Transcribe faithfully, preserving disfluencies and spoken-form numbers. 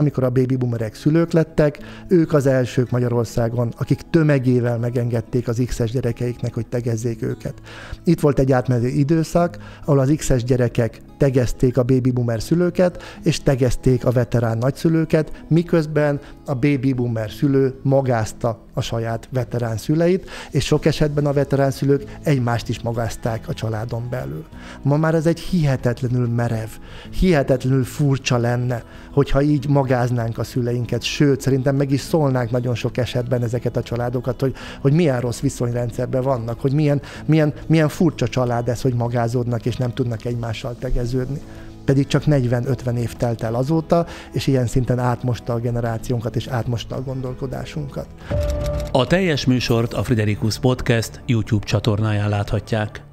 Amikor a baby boomerek szülők lettek, ők az elsők Magyarországon, akik tömegével megengedték az X-es gyerekeiknek, hogy tegezzék őket. Itt volt egy átmeneti időszak, ahol az X-es gyerekek tegezték a baby boomer szülőket, és tegezték a veterán nagyszülőket, miközben a baby boomer szülő magázta a saját veterán szüleit, és sok esetben a veterán szülők egymást is magázták a családon belül. Ma már ez egy hihetetlenül merev, hihetetlenül furcsa lenne, hogyha így magáznánk a szüleinket, sőt, szerintem meg is szólnánk nagyon sok esetben ezeket a családokat, hogy, hogy milyen rossz viszonyrendszerben vannak, hogy milyen, milyen, milyen furcsa család ez, hogy magázódnak és nem tudnak egymással tegeződni. Pedig csak negyven-ötven év telt el azóta, és ilyen szinten átmosta a generációnkat és átmosta a gondolkodásunkat. A teljes műsort a Friderikus Podcast YouTube csatornáján láthatják.